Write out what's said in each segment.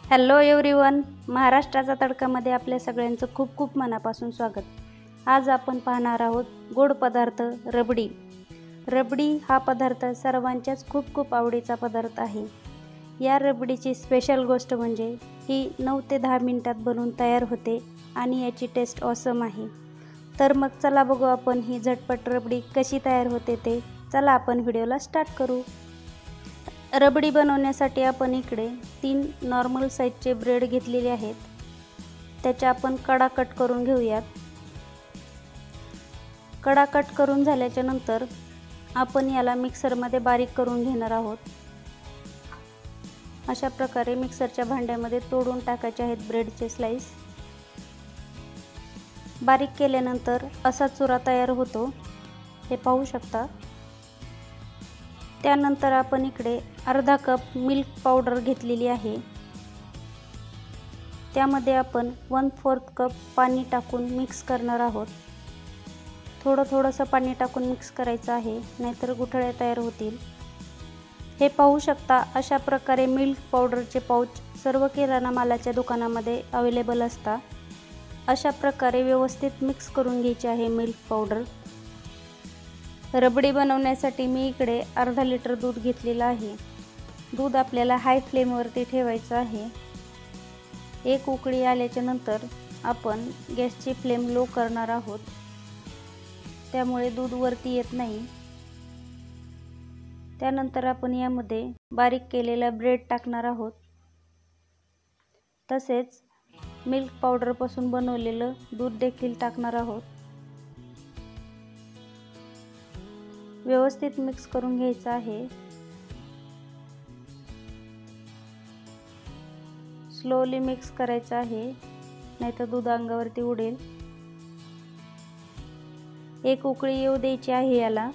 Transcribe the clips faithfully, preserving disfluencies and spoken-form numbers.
Hello everyone, महाराष्ट्राचा तडकामध्ये आपल्या सगळ्यांचं खूप खूप मनापासून स्वागत। आज आपण पाहणार आहोत गोड पदार्थ रबडी। रबडी हा पदार्थ सर्वांच्याच खूप खूप आवडीचा पदार्थ आहे। या रबडीची स्पेशल गोष्ट म्हणजे ही नऊ ते दहा मिनिटात बनवून तयार होते आणि याची टेस्ट ऑसम आहे। तर मग चला बघू आपण ही झटपट रबडी कशी तयार होते ते। चला आपण व्हिडिओला स्टार्ट करू। रबडी बनवण्यासाठी आपण इकडे तीन नॉर्मल साइजचे ब्रेड घेतलेले आहेत। त्याच्या आपण कडा कट करून घेऊयात। कडा कट करून झाल्याच्या नंतर आपण याला मिक्सर मध्ये बारीक करून घेणार आहोत। अशा प्रकारे मिक्सरच्या भांड्यामध्ये तोडून टाकायचे आहेत ब्रेडचे स्लाइस। बारीक केल्यानंतर असा चुरा तयार होतो, हे पाहू शकता। त्यानंतर आपण इकडे अर्धा कप मिल्क पावडर घेतलेली आहे। त्यामध्ये आपण वन फोर्थ कप पाणी टाकून मिक्स करणार आहोत। थोडं थोडंसं पाणी टाकून मिक्स करायचं आहे, नाहीतर गुठळ्या तयार होतील। हे पाहू शकता, अशा प्रकारे मिल्क पावडरचे पाउच सर्व किराणा मालाच्या दुकानामध्ये अवेलेबल असतात। अशा प्रकारे व्यवस्थित मिक्स करून घ्यायचे आहे मिल्क पावडर। रबडी बनवण्यासाठी मी इकडे अर्धा लिटर दूध घेतलेलं आहे। दूध आपल्याला हाय फ्लेमवरती ठेवायचं आहे। एक उकळी आल्याच्या नंतर आपण गॅसची फ्लेम लो करणार आहोत, त्यामुळे दूध वरती येत नाही। त्यानंतर आपण यामध्ये बारीक केलेला ब्रेड टाकणार आहोत, तसेच मिल्क पावडर पासून बनवलेलं दूध देखील टाकणार आहोत। व्यवस्थित मिक्स करून घ्यायचं आहे। स्लोली मिक्स करायचं आहे, नाहीतर दूध अंगावरती उडेल। एक उकळी येऊ द्यायची आहे याला।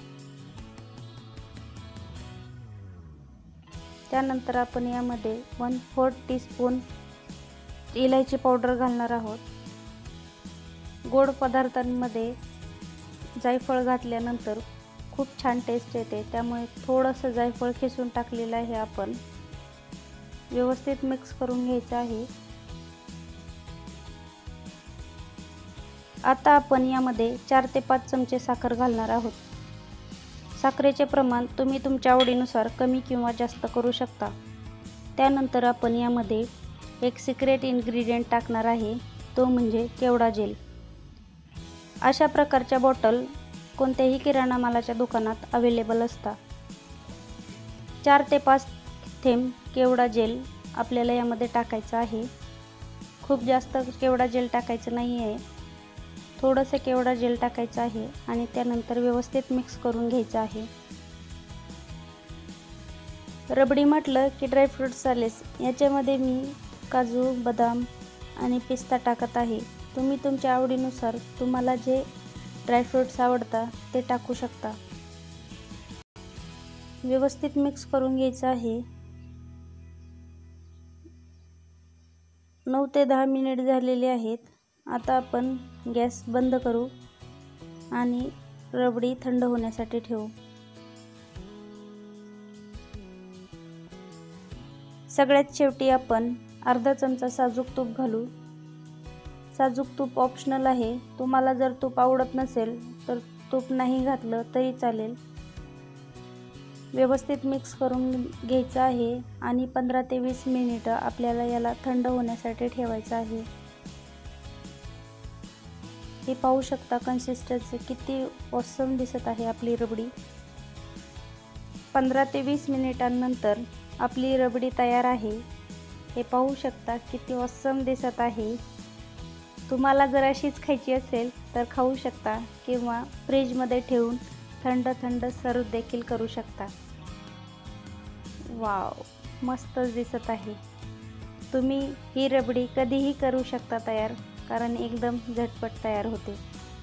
त्यानंतर आपण यामध्ये वन फोर्थ टीस्पून इलायची पावडर घालणार आहोत। गोड पदार्थांमध्ये जायफळ घातल्यानंतर खूप छान टेस्ट येते, त्यामुळे थोडंसं जायफळ खिसून टाकलेलं आहे आपण। व्यवस्थित मिक्स करून घ्यायचं आहे। आता आपण यामध्ये चार ते पाच चमचे साखर घालणार आहोत। साखरेचे प्रमाण तुम्ही तुमच्या आवडीनुसार कमी किंवा जास्त करू शकता। त्यानंतर आपण यामध्ये एक सिक्रेट इन्ग्रेडियंट टाकणार आहे, तो म्हणजे केवडा जेल। अशा प्रकारच्या बॉटल कोणत्याही किराणा मालाच्या दुकानात अवेलेबल असतात। चार ते पाच थेंब केवडा जेल आपल्याला यामध्ये टाकायचं आहे। खूप जास्त केवडा जेल टाकायचं नाही आहे, थोडंसं केवडा जेल टाकायचं आहे आणि त्यानंतर व्यवस्थित मिक्स करून घ्यायचं आहे। रबडी म्हटलं की ड्रायफ्रूट्स आलेच। याच्यामध्ये मी काजू, बदाम आणि पिस्ता टाकत आहे। तुम्ही तुमच्या आवडीनुसार तुम्हाला जे ड्रायफ्रूट्स आवडतात ते टाकू शकता। व्यवस्थित मिक्स करून घ्यायचं आहे। नऊ ते दहा मिनिट झालेले आहेत। आता आपण गॅस बंद करू आणि रबडी थंड होण्यासाठी ठेवू। सगळ्यात शेवटी आपण अर्धा चमचा साजूक तूप घालू। साजूक तूप ऑप्शनल आहे, तुम्हाला जर तूप आवडत नसेल तर तूप नाही घातलं तरी चालेल। व्यवस्थित मिक्स करून घ्यायचं आहे आणि पंधरा ते वीस मिनिटं आपल्याला याला थंड होण्यासाठी ठेवायचं आहे। हे पाहू शकता, कन्सिस्टन्सी किती ऑसम दिसत आहे आपली रबडी। पंधरा ते वीस मिनिटांनंतर आपली रबडी तयार आहे। हे पाहू शकता, किती ऑसम दिसत आहे। तुम्हाला जर अशीच खायची असेल तर खाऊ शकता किंवा फ्रीजमध्ये ठेवून थंड थंड सर्व देखील करू शकता। वाव, मस्तच दिसत आहे। तुम्ही ही रबडी कधीही करू शकता तयार, कारण एकदम झटपट तयार होते।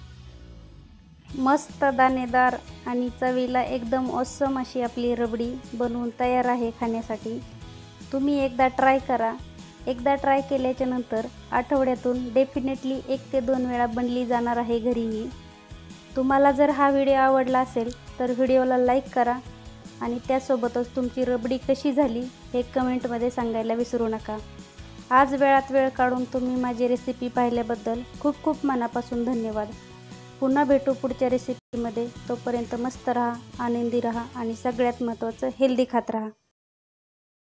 मस्त दाणेदार आणि चवीला एकदम ऑसम अशी आपली रबडी बनवून तयार आहे खाण्यासाठी। तुम्ही एकदा ट्राय करा। एकदा ट्राय केल्याच्या नंतर आठवड्यातून डेफिनेटली एक ते दोन वेळा बनली जाणार आहे घरीही। तुम्हाला जर हा व्हिडिओ आवडला असेल तर व्हिडिओला लाईक करा आणि त्यासोबतच तुमची रबडी कशी झाली हे कमेंटमध्ये सांगायला विसरू नका। आज वेळात वेळ काढून तुम्ही माझी रेसिपी पाहिल्याबद्दल खूप खूप मनापासून धन्यवाद. पुन्हा भेटू पुढच्या रेसिपीमध्ये. तोपर्यंत मस्त राहा, आनंदी राहा आणि सगळ्यात महत्त्वाचं हेल्दी खात राहा.